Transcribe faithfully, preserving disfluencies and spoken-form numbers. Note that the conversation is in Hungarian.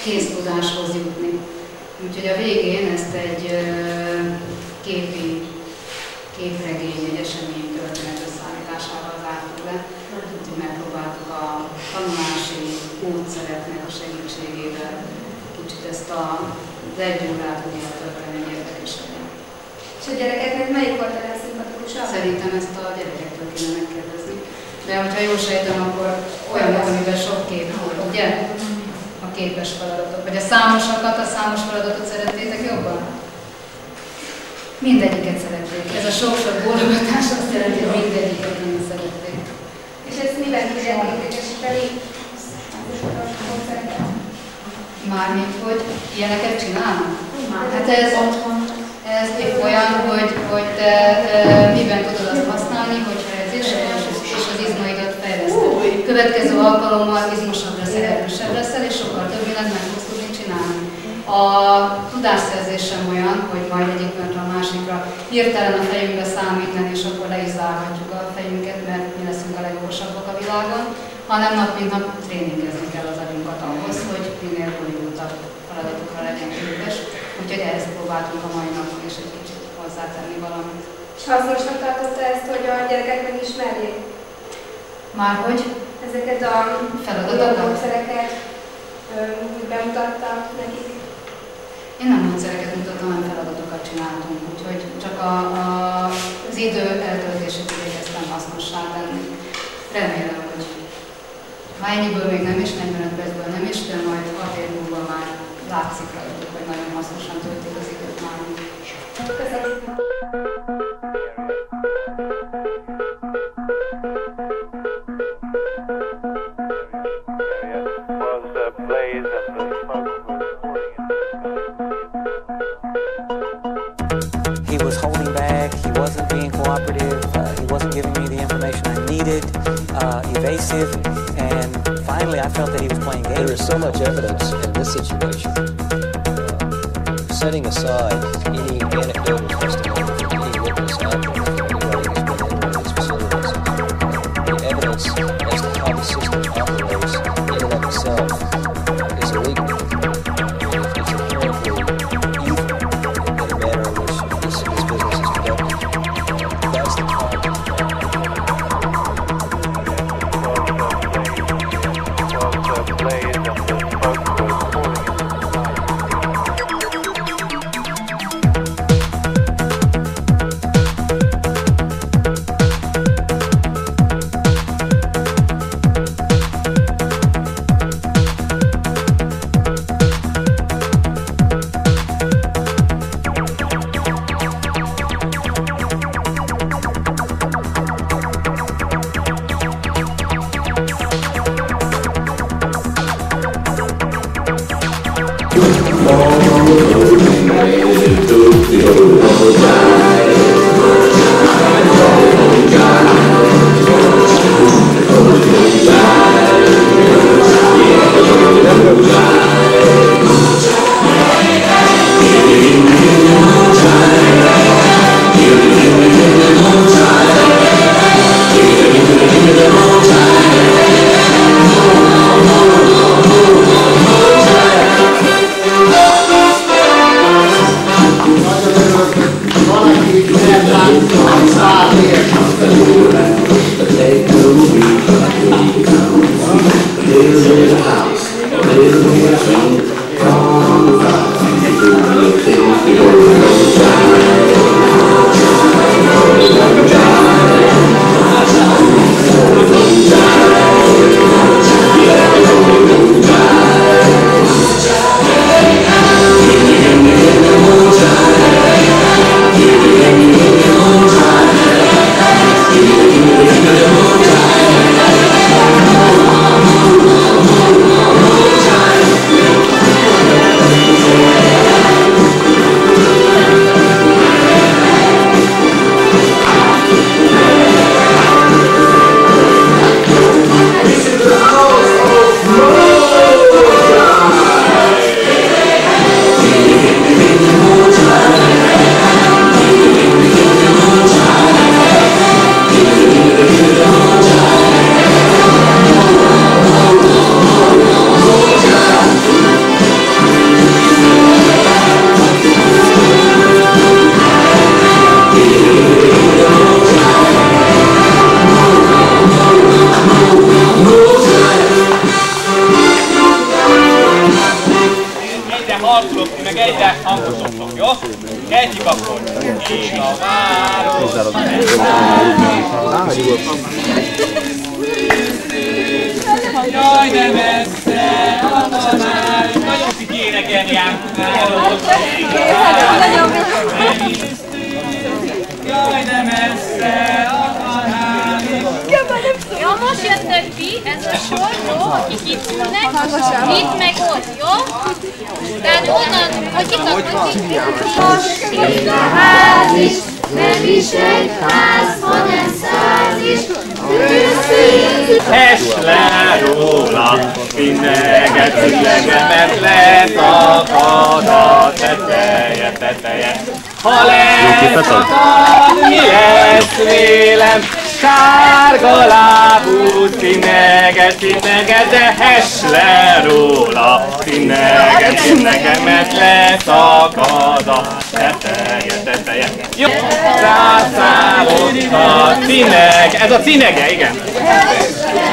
kéztudáshoz jutni. Úgyhogy a végén ezt egy képi, képregény, egy esemény történet összeállításával zártuk le. Úgyhogy megpróbáltuk a tanulási módszereknek a segítségével kicsit ezt a egy órát ugye tölteni, hogy érdekes legyen. És a gyerekeknek melyik volt a legszimpatikusabb? Szerintem ezt a gyerekektől kéne megkérdezni. De hogyha jól sejtem, akkor olyan volt, amiben sok kép volt, ugye? A képes feladatok. Vagy a számosakat, a számos feladatot szeretnétek jobban? Mindegyiket szerették. Ez a sok-sok bólogatás azt jelenti, hogy mindegyiket nagyon szerették. És ezt mivel tudják értékesíteni? Mármint, hogy ilyeneket csinálnak? Hát ez, ez épp olyan, hogy, hogy te e, miben tudod azt használni, hogyha ez is, és az izmaidat fejleszted. Következő alkalommal izmosabb leszel, erősebb leszel, és sokkal több mindent meg tudsz tudni csinálni. A tudásszerzés sem olyan, hogy majd egyik pillanatra a másikra hirtelen a fejünkbe számítani, és akkor le is zárhatjuk a fejünket, mert mi leszünk a legokosabbak a világon, hanem nap mint nap tréningezni kell az agyunkat ahhoz, hogy minél bonyolultabb feladatokra legyen képes. Úgyhogy ehhez próbáltunk a mai napon is egy kicsit hozzátenni valamit. És hasznosnak tartotta ezt, hogy a gyerekek megismerjék? Márhogy? Ezeket a feladatokat, módszereket úgy bemutattak nekik? Én nem módszereket mutattam, hanem feladatokat csináltunk, úgyhogy csak a, a, az idő eltöltését igyekeztem hasznossá tenni. Remélem, hogy ha ennyiből még nem is, negyvenöt percből nem is, de majd hat év múlva már látszik rajtuk, hogy nagyon hasznosan töltik az időt már. Köszönöm. He was holding back, he wasn't being cooperative, uh, he wasn't giving me the information I needed, uh, evasive, and finally I felt that he was playing games. There is so much evidence in this situation, uh, setting aside any anecdotal testimony from any witness out there, anybody who's been in one of these facilities, the evidence as to how the system operates in and of itself is illegal. It's inherently evil in the manner in which this, this business is conducted. That's the problem. harcolok, meg egyre hangosodtok, jó? Egyik akkor. Ég a város. Jaj, de messze, a tanár. Nagyon ki énekelni ám. Jaj, de messze, a tanár. Jó, most jöttök ki, ez a sor, jó? Akik itt ülnek, itt meg ott, jó? Tehát onnan, hogy kikapnak itt. Most a ház is, nem is egy ház, hanem száz is. Ess le róla, mindenget szüksége, mert leszakad a teteje, teteje. Ha leszakad, mi lesz vélem? Sárga lábú színeget, színeget, de hess le róla, színeget, színeget, mert leszakad a teteje, teteje. Jó, rászállott a színeg, ez a színege, igen.